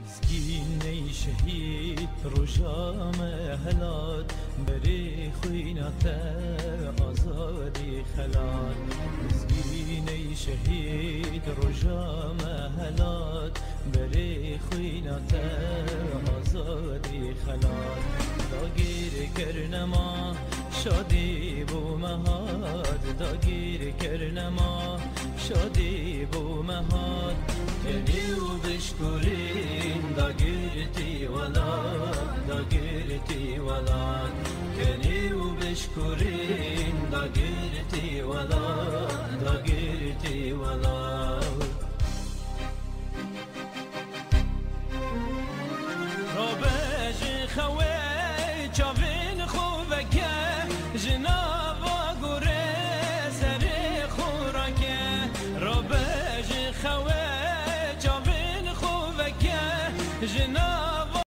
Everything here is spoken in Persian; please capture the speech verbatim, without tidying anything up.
مسکین شهید روشا مهلات بری خوینات آزادی خلال مسکین شهید روشا مهلات بری خوینات آزادی خلال داگیر کرنما شادی بو مهاد داگیر کرنما شادی بو مهاد کنی و بشکرین داگیرتی ولاد داگیرتی ولاد کنی و بشکرین داگیرتی ولاد داگیرتی ولاد رابج خوی چاوین خوبکه جنابا گوره سر خوراکه رابج خوی جناب